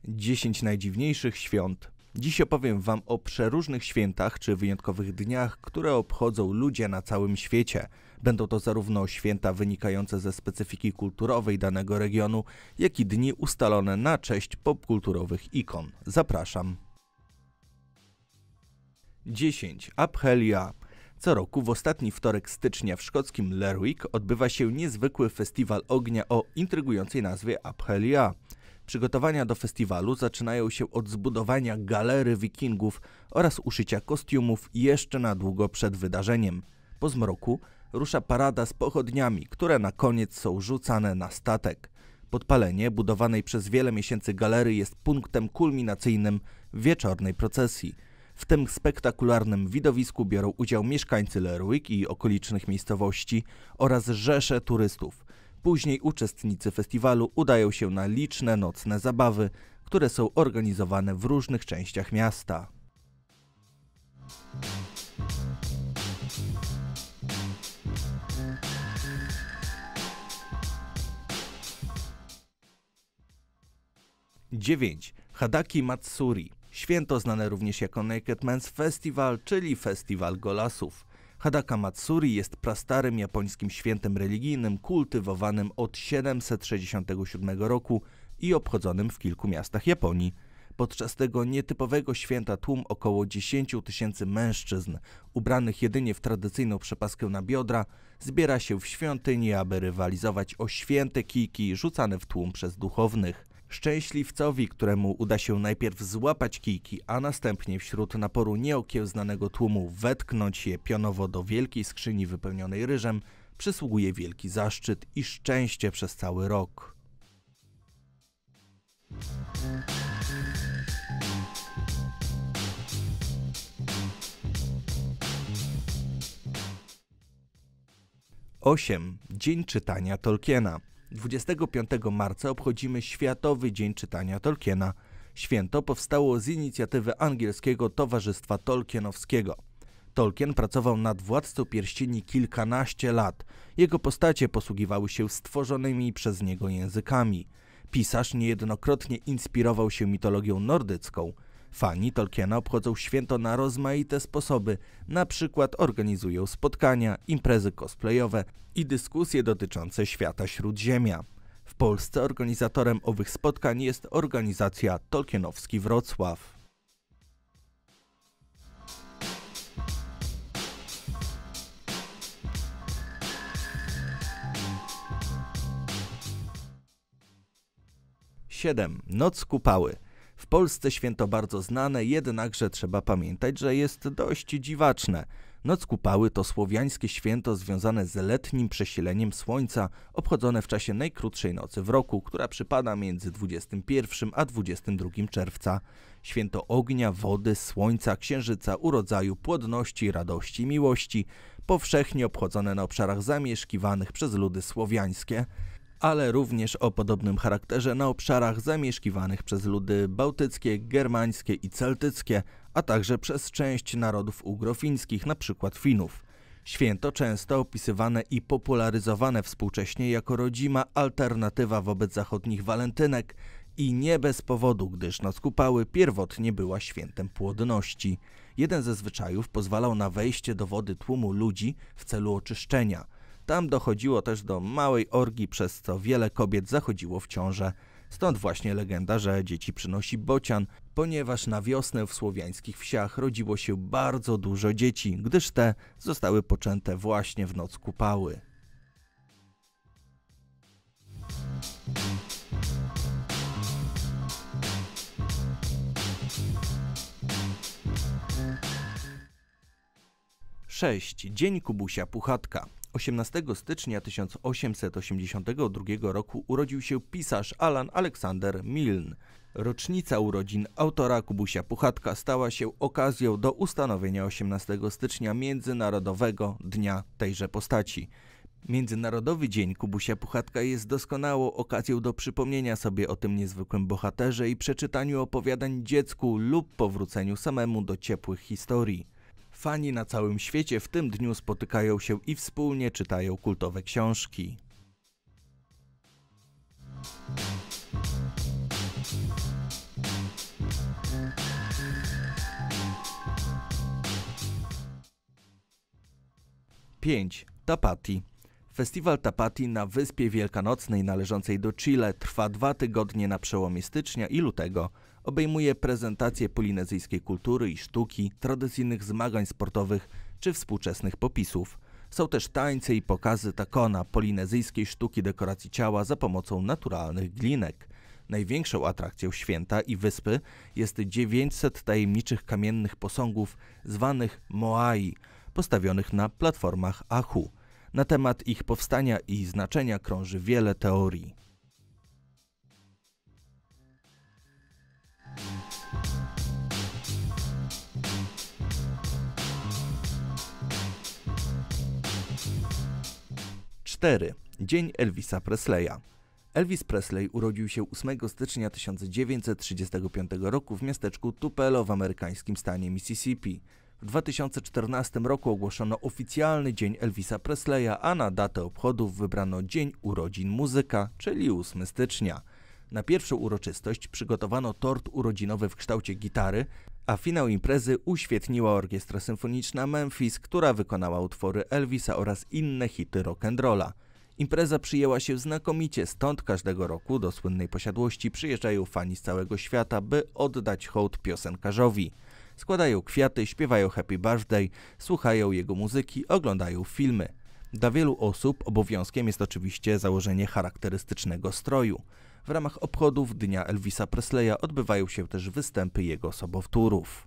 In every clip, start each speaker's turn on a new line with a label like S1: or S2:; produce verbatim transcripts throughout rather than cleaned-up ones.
S1: dziesięć najdziwniejszych świąt. Dziś opowiem Wam o przeróżnych świętach czy wyjątkowych dniach, które obchodzą ludzie na całym świecie. Będą to zarówno święta wynikające ze specyfiki kulturowej danego regionu, jak i dni ustalone na cześć popkulturowych ikon. Zapraszam. dziesięć. Abhelia. Co roku w ostatni wtorek stycznia w szkockim Lerwick odbywa się niezwykły festiwal ognia o intrygującej nazwie Abhelia. Przygotowania do festiwalu zaczynają się od zbudowania galery wikingów oraz uszycia kostiumów jeszcze na długo przed wydarzeniem. Po zmroku rusza parada z pochodniami, które na koniec są rzucane na statek. Podpalenie budowanej przez wiele miesięcy galery jest punktem kulminacyjnym wieczornej procesji. W tym spektakularnym widowisku biorą udział mieszkańcy Lerwick i okolicznych miejscowości oraz rzesze turystów. Później uczestnicy festiwalu udają się na liczne nocne zabawy, które są organizowane w różnych częściach miasta. dziewięć. Hadaki Matsuri. Święto znane również jako Naked Man's Festival, czyli Festiwal Golasów. Hadaka Matsuri jest prastarym japońskim świętem religijnym kultywowanym od siedemset sześćdziesiątego siódmego roku i obchodzonym w kilku miastach Japonii. Podczas tego nietypowego święta tłum około dziesięć tysięcy mężczyzn, ubranych jedynie w tradycyjną przepaskę na biodra, zbiera się w świątyni, aby rywalizować o święte kijki rzucane w tłum przez duchownych. Szczęśliwcowi, któremu uda się najpierw złapać kijki, a następnie wśród naporu nieokiełznanego tłumu wetknąć je pionowo do wielkiej skrzyni wypełnionej ryżem, przysługuje wielki zaszczyt i szczęście przez cały rok. osiem. Dzień czytania Tolkiena. dwudziestego piątego marca obchodzimy Światowy Dzień Czytania Tolkiena. Święto powstało z inicjatywy angielskiego Towarzystwa Tolkienowskiego. Tolkien pracował nad Władcą Pierścieni kilkanaście lat. Jego postacie posługiwały się stworzonymi przez niego językami. Pisarz niejednokrotnie inspirował się mitologią nordycką. Fani Tolkiena obchodzą święto na rozmaite sposoby, na przykład organizują spotkania, imprezy cosplayowe i dyskusje dotyczące świata Śródziemia. W Polsce organizatorem owych spotkań jest organizacja Tolkienowski Wrocław. siedem. Noc Kupały. W Polsce święto bardzo znane, jednakże trzeba pamiętać, że jest dość dziwaczne. Noc Kupały to słowiańskie święto związane z letnim przesileniem słońca, obchodzone w czasie najkrótszej nocy w roku, która przypada między dwudziestym pierwszym a dwudziestym drugim czerwca. Święto ognia, wody, słońca, księżyca, urodzaju, płodności, radości, miłości, powszechnie obchodzone na obszarach zamieszkiwanych przez ludy słowiańskie, ale również o podobnym charakterze na obszarach zamieszkiwanych przez ludy bałtyckie, germańskie i celtyckie, a także przez część narodów ugrofińskich, np. Finów. Święto często opisywane i popularyzowane współcześnie jako rodzima alternatywa wobec zachodnich walentynek i nie bez powodu, gdyż Noc Kupały pierwotnie była świętem płodności. Jeden ze zwyczajów pozwalał na wejście do wody tłumu ludzi w celu oczyszczenia. Tam dochodziło też do małej orgii, przez co wiele kobiet zachodziło w ciążę. Stąd właśnie legenda, że dzieci przynosi bocian, ponieważ na wiosnę w słowiańskich wsiach rodziło się bardzo dużo dzieci, gdyż te zostały poczęte właśnie w Noc Kupały. sześć. Dzień Kubusia Puchatka. osiemnastego stycznia tysiąc osiemset osiemdziesiątego drugiego roku urodził się pisarz Alan Alexander Milne. Rocznica urodzin autora Kubusia Puchatka stała się okazją do ustanowienia osiemnastego stycznia Międzynarodowego Dnia tejże postaci. Międzynarodowy Dzień Kubusia Puchatka jest doskonałą okazją do przypomnienia sobie o tym niezwykłym bohaterze i przeczytaniu opowiadań dziecku lub powróceniu samemu do ciepłych historii. Fani na całym świecie w tym dniu spotykają się i wspólnie czytają kultowe książki. pięć. Tapati. Festiwal Tapati na Wyspie Wielkanocnej należącej do Chile trwa dwa tygodnie na przełomie stycznia i lutego. Obejmuje prezentację polinezyjskiej kultury i sztuki, tradycyjnych zmagań sportowych czy współczesnych popisów. Są też tańce i pokazy takona, polinezyjskiej sztuki dekoracji ciała za pomocą naturalnych glinek. Największą atrakcją święta i wyspy jest dziewięćset tajemniczych kamiennych posągów zwanych moai, postawionych na platformach Ahu. Na temat ich powstania i znaczenia krąży wiele teorii. cztery. Dzień Elvisa Presleya. Elvis Presley urodził się ósmego stycznia tysiąc dziewięćset trzydziestego piątego roku w miasteczku Tupelo w amerykańskim stanie Mississippi. W dwa tysiące czternastym roku ogłoszono oficjalny Dzień Elvisa Presleya, a na datę obchodów wybrano Dzień Urodzin Muzyka, czyli ósmego stycznia. Na pierwszą uroczystość przygotowano tort urodzinowy w kształcie gitary, a finał imprezy uświetniła Orkiestra Symfoniczna Memphis, która wykonała utwory Elvisa oraz inne hity rock'n'rolla. Impreza przyjęła się znakomicie, stąd każdego roku do słynnej posiadłości przyjeżdżają fani z całego świata, by oddać hołd piosenkarzowi. Składają kwiaty, śpiewają Happy Birthday, słuchają jego muzyki, oglądają filmy. Dla wielu osób obowiązkiem jest oczywiście założenie charakterystycznego stroju. W ramach obchodów Dnia Elvisa Presleya odbywają się też występy jego sobowtórów.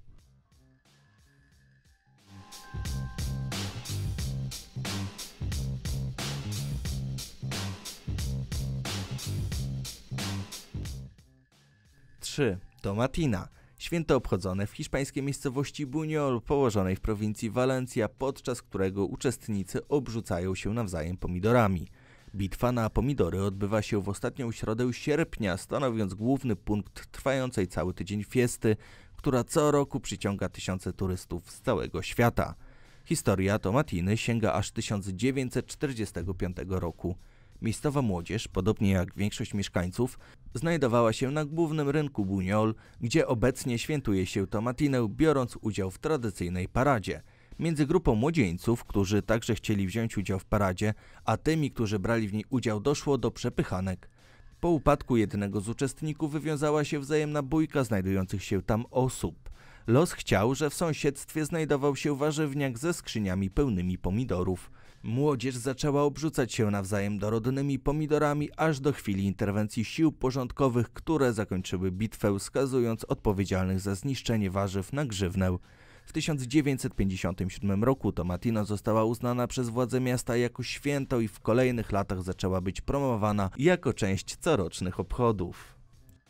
S1: trzy. Tomatina. Święto obchodzone w hiszpańskiej miejscowości Buñol, położonej w prowincji Valencia, podczas którego uczestnicy obrzucają się nawzajem pomidorami. Bitwa na pomidory odbywa się w ostatnią środę sierpnia, stanowiąc główny punkt trwającej cały tydzień fiesty, która co roku przyciąga tysiące turystów z całego świata. Historia Tomatiny sięga aż tysiąc dziewięćset czterdziestego piątego roku. Miejscowa młodzież, podobnie jak większość mieszkańców, znajdowała się na głównym rynku Buñol, gdzie obecnie świętuje się Tomatinę, biorąc udział w tradycyjnej paradzie. Między grupą młodzieńców, którzy także chcieli wziąć udział w paradzie, a tymi, którzy brali w niej udział, doszło do przepychanek. Po upadku jednego z uczestników wywiązała się wzajemna bójka znajdujących się tam osób. Los chciał, że w sąsiedztwie znajdował się warzywniak ze skrzyniami pełnymi pomidorów. Młodzież zaczęła obrzucać się nawzajem dorodnymi pomidorami, aż do chwili interwencji sił porządkowych, które zakończyły bitwę, skazując odpowiedzialnych za zniszczenie warzyw na grzywnę. W tysiąc dziewięćset pięćdziesiątym siódmym roku Tomatina została uznana przez władze miasta jako święto i w kolejnych latach zaczęła być promowana jako część corocznych obchodów.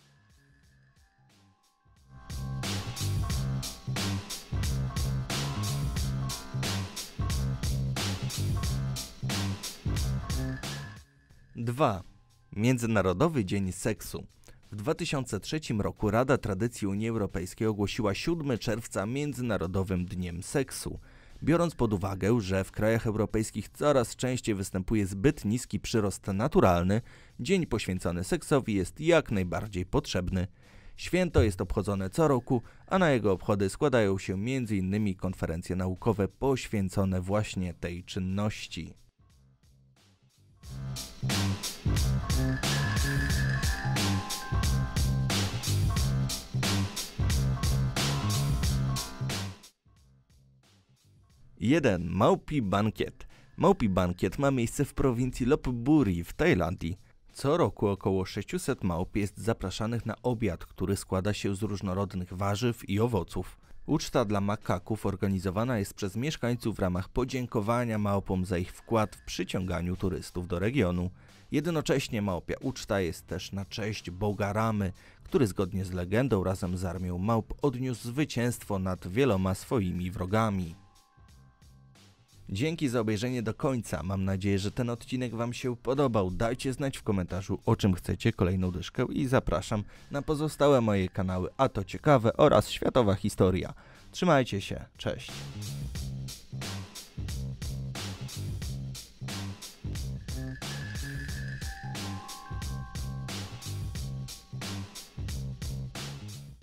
S1: dwa. Międzynarodowy Dzień Seksu. W dwa tysiące trzecim roku Rada Tradycji Unii Europejskiej ogłosiła siódmego czerwca Międzynarodowym Dniem Seksu. Biorąc pod uwagę, że w krajach europejskich coraz częściej występuje zbyt niski przyrost naturalny, dzień poświęcony seksowi jest jak najbardziej potrzebny. Święto jest obchodzone co roku, a na jego obchody składają się między innymi konferencje naukowe poświęcone właśnie tej czynności. jeden. Maupi Bankiet. Maupi Bankiet ma miejsce w prowincji Lopburi w Tajlandii. Co roku około sześciuset małp jest zapraszanych na obiad, który składa się z różnorodnych warzyw i owoców. Uczta dla makaków organizowana jest przez mieszkańców w ramach podziękowania małpom za ich wkład w przyciąganiu turystów do regionu. Jednocześnie małpia uczta jest też na cześć boga Ramy, który zgodnie z legendą razem z armią małp odniósł zwycięstwo nad wieloma swoimi wrogami. Dzięki za obejrzenie do końca. Mam nadzieję, że ten odcinek Wam się podobał. Dajcie znać w komentarzu, o czym chcecie kolejną dyszkę i zapraszam na pozostałe moje kanały A to Ciekawe oraz Światowa Historia. Trzymajcie się, cześć!